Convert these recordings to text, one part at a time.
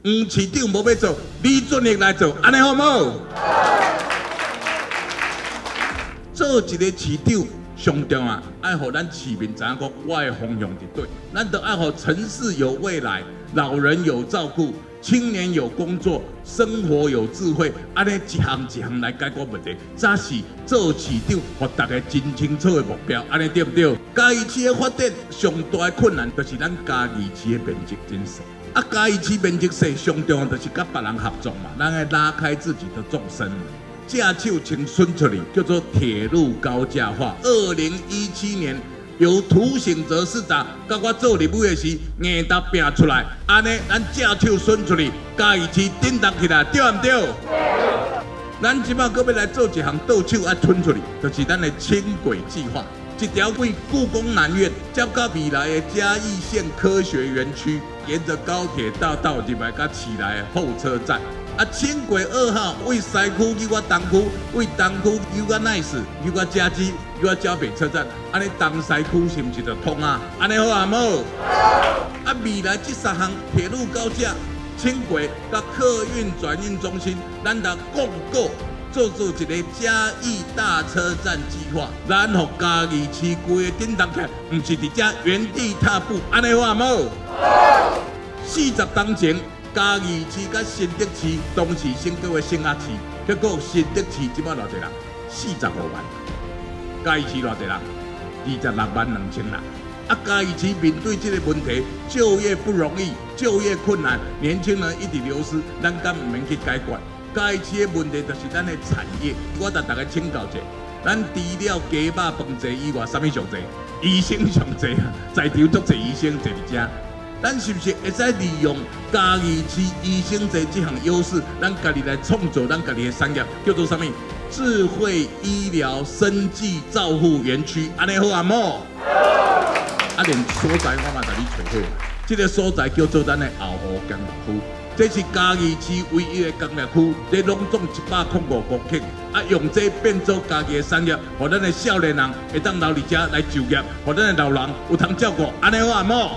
市长无要做，李俊毅来做，安尼好唔好？做一个市长。 上重啊，爱互咱市民知影讲，我的方向是对，咱都爱互城市有未来，老人有照顾，青年有工作，生活有智慧，安尼一项一项来解决问题，才是做市长，互大家真清楚的目标，安尼对不对？嘉义市的发展上大的困难，就是咱嘉义市的面积真小，啊，嘉义市面积小，上重要就是甲别人合作嘛，咱爱拉开自己的纵深嘛。 正手请伸出来，叫做铁路高架化。2017年由涂省哲市长甲我做立委的时，硬搭拼出来，安尼咱正手伸出去，嘉义市振动起来，对唔对？咱即摆搁要来做一项倒手啊吞出去，就是咱的轻轨计划。一条为故宫南院接到未来的嘉义县科学园区，沿着高铁大道入来甲市内的候车站。 啊，轻轨2号为西区去到东区，为东区去到nice，去到嘉基，去到交北车站，安尼东西区是毋是就通啊？安尼好啊无？啊，未来这3项铁路高架、轻轨甲客运转运中心，咱得共构做一个嘉义大车站计划，然后嘉义市规个振动起来，毋是伫遮原地踏步，安尼好啊无？40当前。 嘉义市甲新德市同时升格为新雅市，结果新德市即摆偌济人？45万。嘉义市偌济人？26万2千人。啊，嘉义市面对这个问题，就业不容易，就业困难，年轻人一直流失，咱敢唔免去解决？嘉义市的问题就是咱的产业。我甲大家请教者，咱除了鸡肉饭济以外，啥物上济？医生上济啊，在场足济医生坐伫遮。 咱是不是会使利用嘉义市医生这项优势，咱家己来创造咱家己的产业，叫做啥物？智慧医疗生技照护园区，安尼好啊冇？啊，连所在我嘛甲你找好，这个所在叫做咱的后湖工业区，这是嘉义市唯一的工业区，这拢总105公顷，啊，用这变做家己的产业，互咱的少年人会当留伫遮来就业，互咱的老人有通照顾，安尼好啊冇？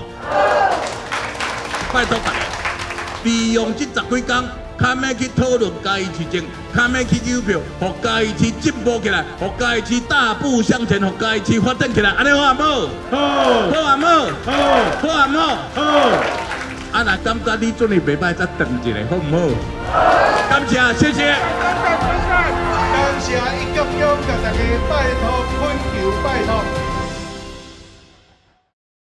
拜托大家，利用这10几天，较要去讨论嘉义市政，较要去邮票，互嘉义市进步起来，互嘉义市大步向前，互嘉义市发展起来，安尼好啊冇？好，好啊冇？好，好啊冇？好。啊，若感觉你准备袂歹，再等一下，好唔好？感谢，谢谢。 感谢一局局，甲大家拜托，恳求拜托。